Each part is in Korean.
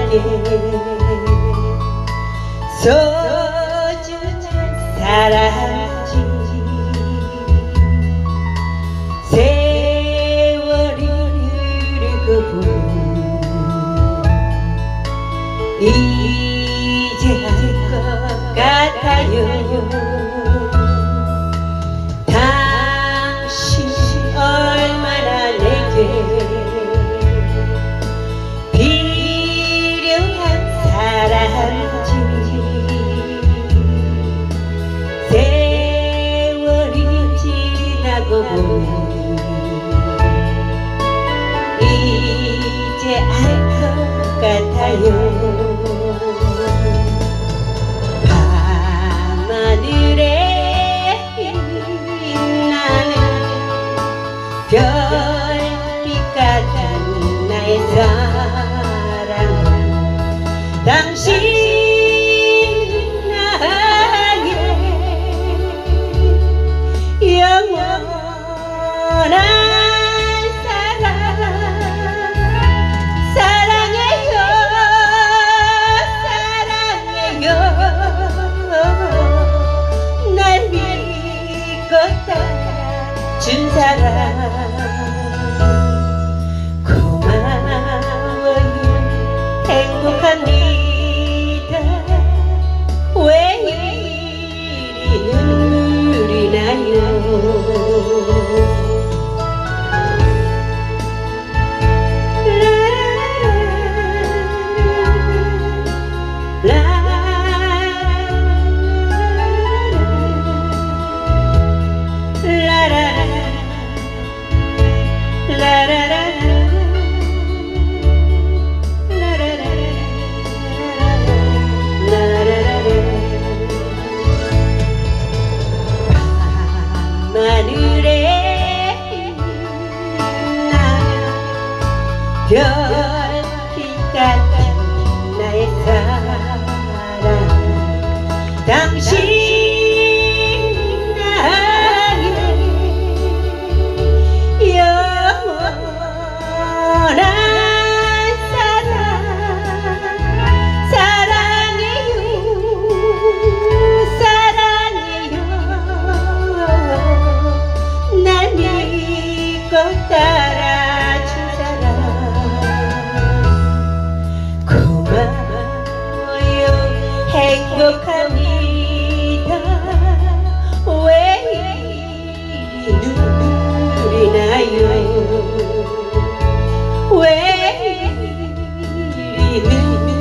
소중한 사랑지 세월이 흐르고 이제 할 것 같아요. 당신 얼마나 내게 필요한 사람인지 세월이 지나고 보니 이제 알 것 같아요. 밤하늘에 빛나는 별빛 같은 나의 사랑 당신 나에게 영원한 사랑 사랑해요 사랑해요 날 믿고 따라준 사랑 고마워요 행복합니다 왜 이리 눈물이 나요. 하늘에 빛나는 별빛 같은 나의 사랑 당신 나에게 영원한 사랑 사랑해요 사랑해요 날 믿고 따라준 사람 고마워요 행복합니다 왜 이리 눈물이 나요 왜 이리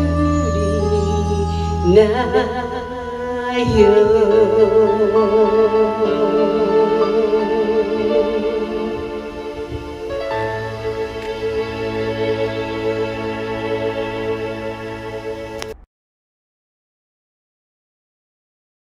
눈물이 나요.